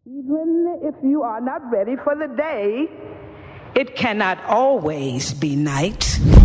Even if you are not ready for the day, it cannot always be night.